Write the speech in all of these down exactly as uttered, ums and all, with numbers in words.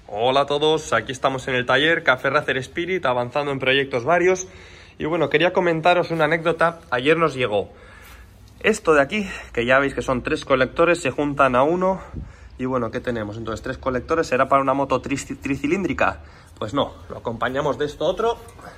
Hola a todos, aquí estamos en el taller Café Racer Spirit, avanzando en proyectos varios. Y bueno, quería comentaros una anécdota. Ayer nos llegó esto de aquí, que ya veis que son tres colectores, se juntan a uno. Y bueno, ¿qué tenemos? Entonces, tres colectores, ¿será para una moto tri tricilíndrica? Pues no, lo acompañamos de esto otro,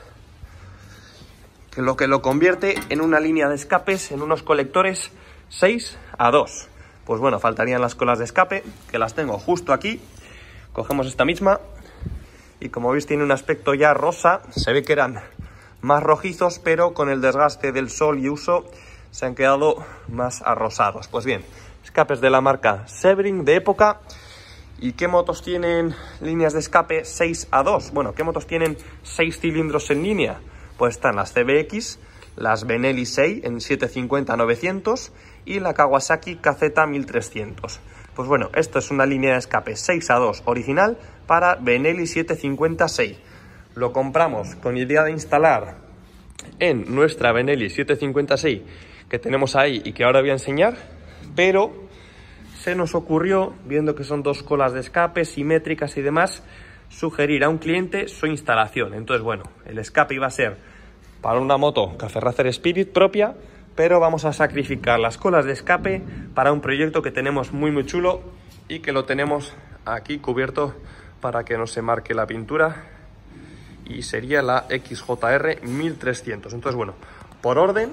que lo que lo convierte en una línea de escapes, en unos colectores seis a dos. Pues bueno, faltarían las colas de escape, que las tengo justo aquí. Cogemos esta misma y como veis tiene un aspecto ya rosa, se ve que eran más rojizos, pero con el desgaste del sol y uso se han quedado más arrosados. Pues bien, escapes de la marca Sebring de época. ¿Y qué motos tienen líneas de escape seis a dos? Bueno, ¿qué motos tienen seis cilindros en línea? Pues están las C B X, las Benelli seis en setecientos cincuenta novecientos y la Kawasaki K Z mil trescientos. Pues bueno, esto es una línea de escape seis a dos original para Benelli setecientos cincuenta seis. Lo compramos con idea de instalar en nuestra Benelli setecientos cincuenta seis que tenemos ahí y que ahora voy a enseñar, pero se nos ocurrió, viendo que son dos colas de escape simétricas y demás, sugerir a un cliente su instalación. Entonces, bueno, el escape iba a ser para una moto Café Racer Spirit propia, pero vamos a sacrificar las colas de escape para un proyecto que tenemos muy muy chulo y que lo tenemos aquí cubierto para que no se marque la pintura, y sería la X J R mil trescientos. Entonces, bueno, por orden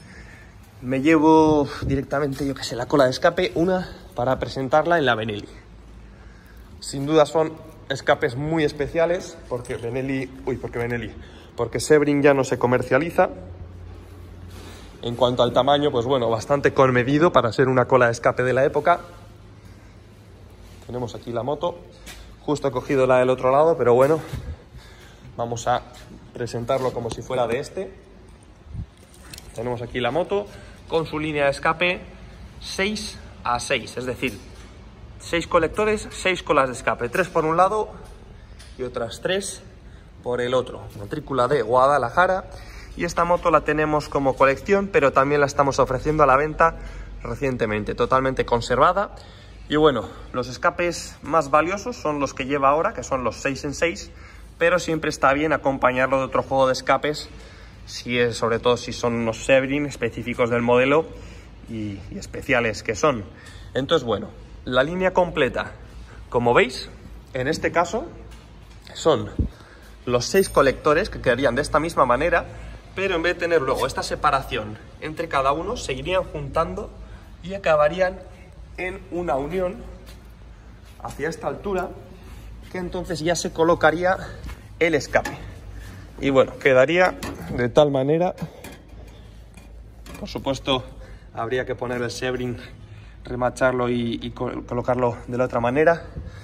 me llevo directamente, yo que sé, la cola de escape, una para presentarla en la Benelli. Sin duda son escapes muy especiales porque Benelli, uy, porque Benelli, porque Sebring ya no se comercializa. En cuanto al tamaño, pues bueno, bastante conmedido para ser una cola de escape de la época. Tenemos aquí la moto, justo he cogido la del otro lado, pero bueno, vamos a presentarlo como si fuera de este. Tenemos aquí la moto con su línea de escape seis a seis, es decir, seis colectores, seis colas de escape, tres por un lado y otras tres por el otro. Matrícula de Guadalajara. Y esta moto la tenemos como colección, pero también la estamos ofreciendo a la venta recientemente, totalmente conservada. Y bueno, los escapes más valiosos son los que lleva ahora, que son los seis en seis, pero siempre está bien acompañarlo de otro juego de escapes, si es, sobre todo si son unos Sebring específicos del modelo y, y especiales que son. Entonces, bueno, la línea completa, como veis, en este caso, son los seis colectores que quedarían de esta misma manera, pero en vez de tener luego esta separación entre cada uno, se irían juntando y acabarían en una unión hacia esta altura, que entonces ya se colocaría el escape. Y bueno, quedaría de tal manera. Por supuesto, habría que poner el Sebring, remacharlo y, y colocarlo de la otra manera.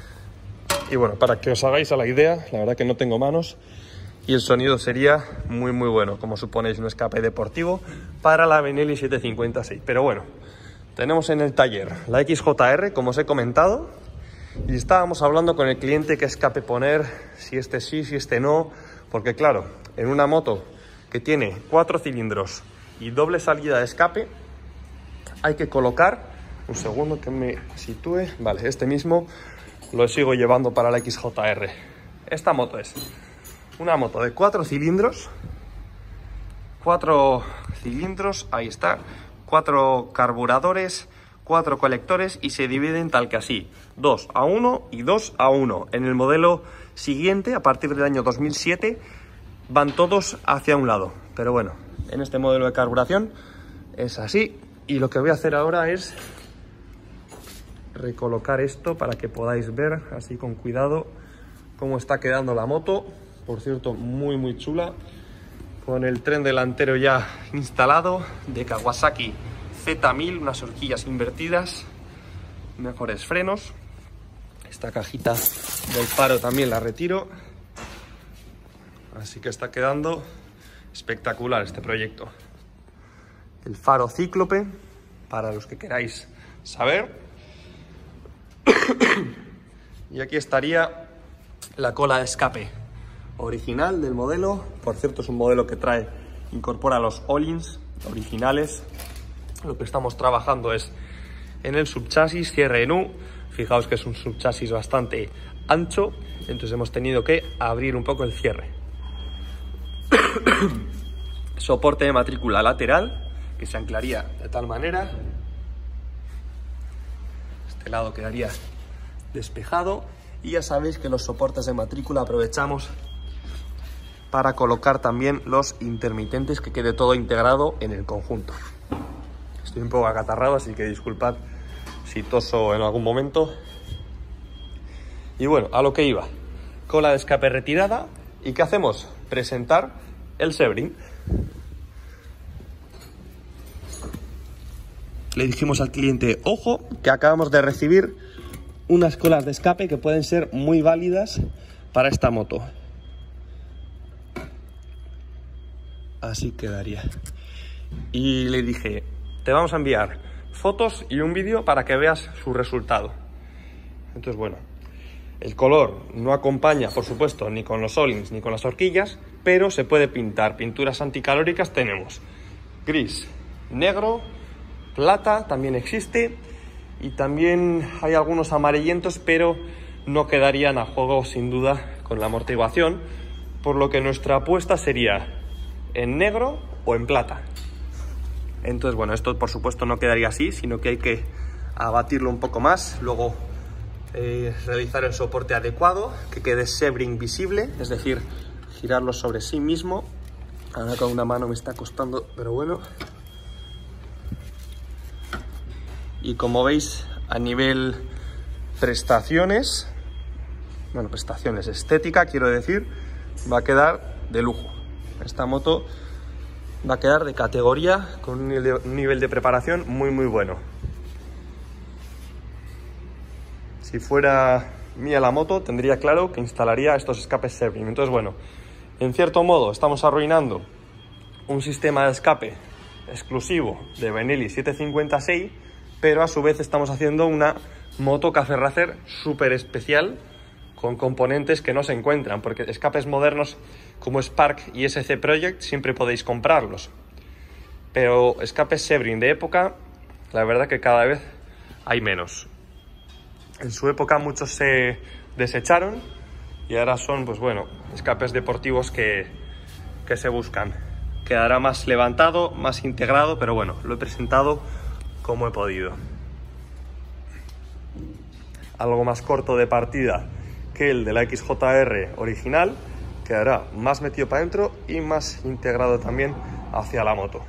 Y bueno, para que os hagáis a la idea, la verdad que no tengo manos y el sonido sería muy muy bueno, como suponéis, un escape deportivo para la Benelli setecientos cincuenta seis. Pero bueno, tenemos en el taller la X J R, como os he comentado, y estábamos hablando con el cliente qué escape poner, si este sí, si este no, porque claro, en una moto que tiene cuatro cilindros y doble salida de escape, hay que colocar, un segundo que me sitúe, vale, este mismo lo sigo llevando para la X J R. Esta moto es una moto de cuatro cilindros, cuatro cilindros, ahí está, cuatro carburadores, cuatro colectores, y se dividen tal que así, dos a uno y dos a uno. En el modelo siguiente, a partir del año dos mil siete, van todos hacia un lado, pero bueno, en este modelo de carburación es así. Y lo que voy a hacer ahora es recolocar esto para que podáis ver así con cuidado cómo está quedando la moto. Por cierto, muy muy chula, con el tren delantero ya instalado de Kawasaki Z mil, unas horquillas invertidas, mejores frenos. Esta cajita del faro también la retiro, así que está quedando espectacular este proyecto. El faro cíclope, para los que queráis saber. Y aquí estaría la cola de escape original del modelo. Por cierto, es un modelo que trae, incorpora los Öhlins originales. Lo que estamos trabajando es en el subchasis, cierre en U. Fijaos que es un subchasis bastante ancho, entonces hemos tenido que abrir un poco el cierre. Soporte de matrícula lateral, que se anclaría de tal manera. Este lado quedaría despejado. Y ya sabéis que los soportes de matrícula aprovechamos para colocar también los intermitentes, que quede todo integrado en el conjunto. Estoy un poco acatarrado, así que disculpad si toso en algún momento. Y bueno, a lo que iba. Cola de escape retirada. ¿Y qué hacemos? Presentar el Sebring. Le dijimos al cliente, ojo, que acabamos de recibir unas colas de escape que pueden ser muy válidas para esta moto. Así quedaría. Y le dije, te vamos a enviar fotos y un vídeo para que veas su resultado. Entonces, bueno, el color no acompaña, por supuesto, ni con los Öhlings ni con las horquillas, pero se puede pintar. Pinturas anticalóricas tenemos gris, negro, plata también existe, y también hay algunos amarillentos, pero no quedarían a juego sin duda con la amortiguación, por lo que nuestra apuesta sería en negro o en plata. Entonces, bueno, esto por supuesto no quedaría así, sino que hay que abatirlo un poco más, luego eh, realizar el soporte adecuado, que quede Sebring visible, es decir, girarlo sobre sí mismo. Ahora con una mano me está costando, pero bueno. Y como veis, a nivel prestaciones, bueno, prestaciones estética, quiero decir, va a quedar de lujo. Esta moto va a quedar de categoría, con un nivel de, un nivel de preparación muy muy bueno. Si fuera mía la moto, tendría claro que instalaría estos escapes Sebring. Entonces, bueno, en cierto modo estamos arruinando un sistema de escape exclusivo de Benelli setecientos cincuenta seis, pero a su vez estamos haciendo una moto Café Racer súper especial, con componentes que no se encuentran, porque escapes modernos como Spark y S C Project siempre podéis comprarlos, pero escapes Sebring de época, la verdad que cada vez hay menos. En su época muchos se desecharon y ahora son, pues bueno, escapes deportivos que, que se buscan. Quedará más levantado, más integrado, pero bueno, lo he presentado como he podido. Algo más corto de partida que el de la X J R original, quedará más metido para adentro y más integrado también hacia la moto.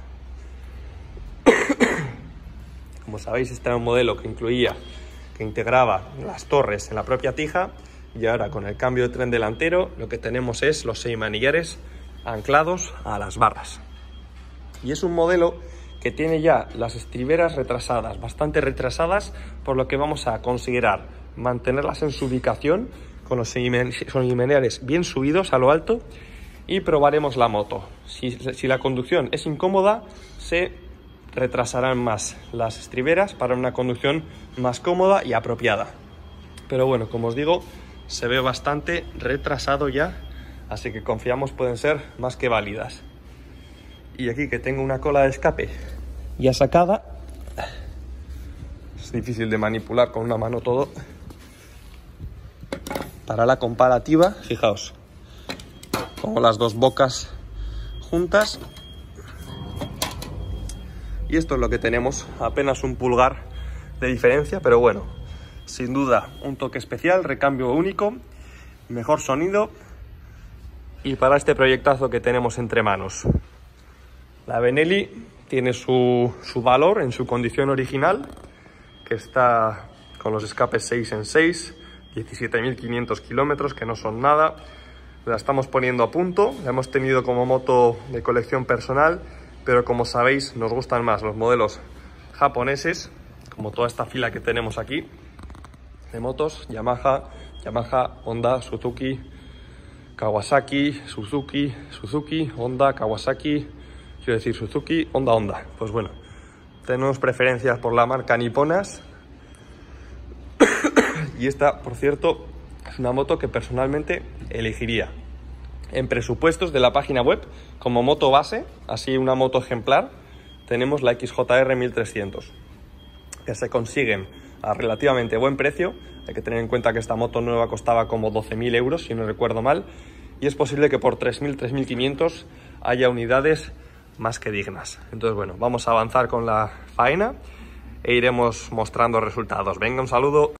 Como sabéis, este era un modelo que incluía, que integraba las torres en la propia tija, y ahora con el cambio de tren delantero lo que tenemos es los seis manillares anclados a las barras. Y es un modelo que tiene ya las estriberas retrasadas, bastante retrasadas, por lo que vamos a considerar mantenerlas en su ubicación con los lineares bien subidos a lo alto, y probaremos la moto. Si, si la conducción es incómoda, se retrasarán más las estriberas para una conducción más cómoda y apropiada. Pero bueno, como os digo, se ve bastante retrasado ya, así que confiamos pueden ser más que válidas. Y aquí que tengo una cola de escape ya sacada, es difícil de manipular con una mano todo. Para la comparativa, fijaos, pongo las dos bocas juntas y esto es lo que tenemos, apenas un pulgar de diferencia, pero bueno, sin duda un toque especial, recambio único, mejor sonido, y para este proyectazo que tenemos entre manos. La Benelli tiene su, su valor en su condición original, que está con los escapes seis en seis, diecisiete mil quinientos kilómetros, que no son nada. La estamos poniendo a punto, la hemos tenido como moto de colección personal, pero como sabéis nos gustan más los modelos japoneses, como toda esta fila que tenemos aquí de motos: Yamaha, Yamaha, Honda, Suzuki, Kawasaki, Suzuki, Suzuki, Honda, Kawasaki, quiero decir Suzuki, Honda, Honda. Pues bueno, tenemos preferencias por la marca niponas. Y esta, por cierto, es una moto que personalmente elegiría en presupuestos de la página web como moto base, así una moto ejemplar. Tenemos la X J R mil trescientos, que se consiguen a relativamente buen precio Hay que tener en cuenta que esta moto nueva costaba como doce mil euros, si no recuerdo mal, y es posible que por tres mil, tres mil quinientos haya unidades más que dignas. Entonces, bueno, vamos a avanzar con la faena e iremos mostrando resultados. Venga, un saludo.